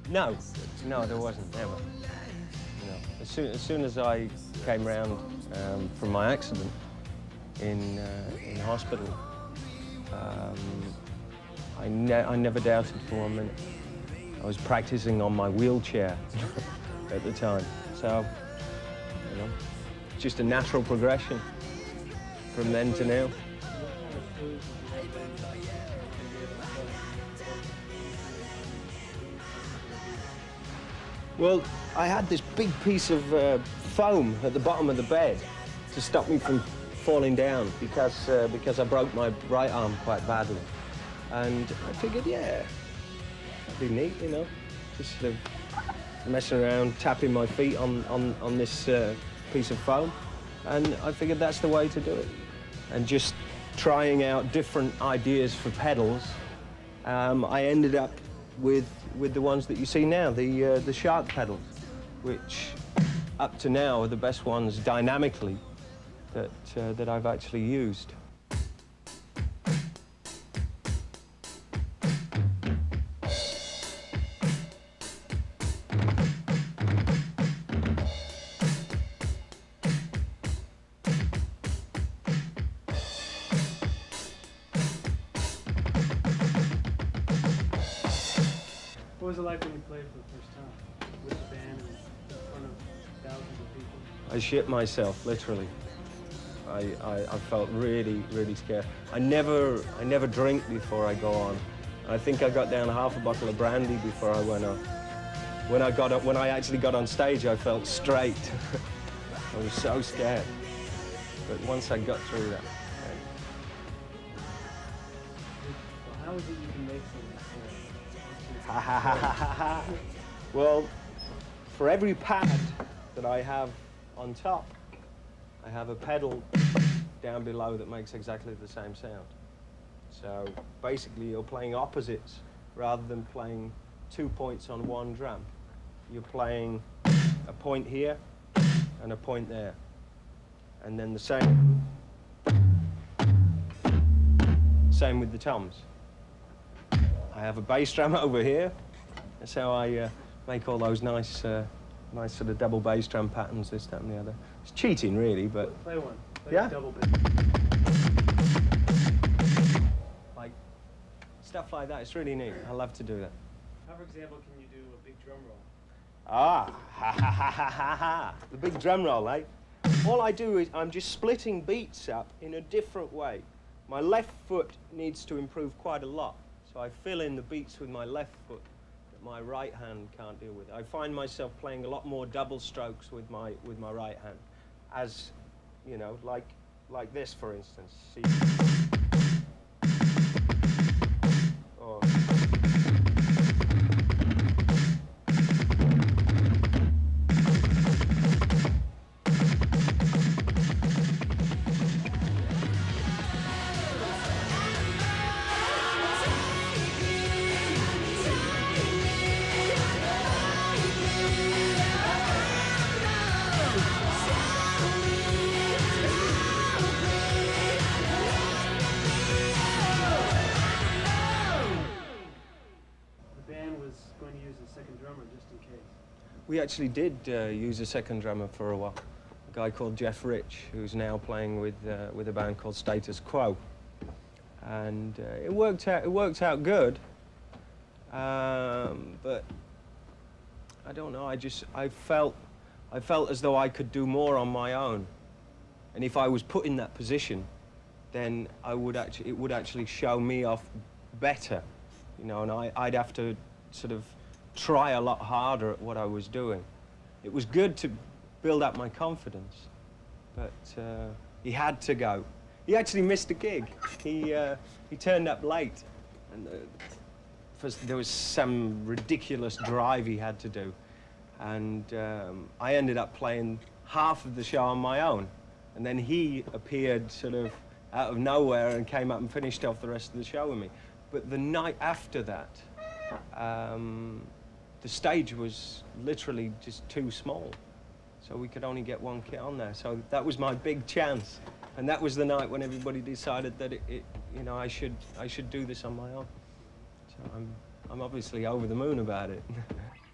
No, no, there wasn't, never. No. As soon as I came round from my accident in hospital, I never doubted for 1 minute. I was practicing on my wheelchair at the time, so, you know, just a natural progression from then to now. Well, I had this big piece of foam at the bottom of the bed to stop me from falling down because I broke my right arm quite badly. And I figured, yeah, that'd be neat, you know, just sort of messing around, tapping my feet on this piece of foam. And I figured that's the way to do it. And just trying out different ideas for pedals, I ended up with the ones that you see now, the Shark pedals, which up to now are the best ones dynamically that I've actually used. What was it like when you played for the first time with the band and in front of thousands of people? I shit myself, literally. I felt really, really scared. I never drink before I go on. I think I got down half a bottle of brandy before I went on. When I actually got on stage, I felt straight. I was so scared. But once I got through that. Well, how is it you can make something? Well, for every pad that I have on top, I have a pedal down below that makes exactly the same sound. So basically you're playing opposites rather than playing 2 points on one drum. You're playing a point here and a point there. And then the same with the toms. I have a bass drum over here. That's how I make all those nice nice sort of double bass drum patterns, this, that, and the other. It's cheating, really, but... Play one. Play yeah? a double bit. Like, stuff like that, it's really neat. I love to do that. How, for example, can you do a big drum roll? Ah, ha, ha, ha, ha, ha, ha. The big drum roll, eh? All I do is I'm just splitting beats up in a different way. My left foot needs to improve quite a lot, so I fill in the beats with my left foot that my right hand can't deal with. I find myself playing a lot more double strokes with my right hand, as you know, like this, for instance. See? Or we actually did use a second drummer for a while, a guy called Jeff Rich, who's now playing with a band called Status Quo, and it worked out good, but I don't know. I felt as though I could do more on my own, and if I was put in that position, then it would actually show me off better, you know, and I'd have to sort of try a lot harder at what I was doing. It was good to build up my confidence, but he had to go. He actually missed a gig. He turned up late, and there was some ridiculous drive he had to do, and I ended up playing half of the show on my own, and then he appeared sort of out of nowhere and came up and finished off the rest of the show with me. But the night after that, the stage was literally just too small, so we could only get one kit on there. So that was my big chance, and that was the night when everybody decided that you know, I should do this on my own. So I'm obviously over the moon about it.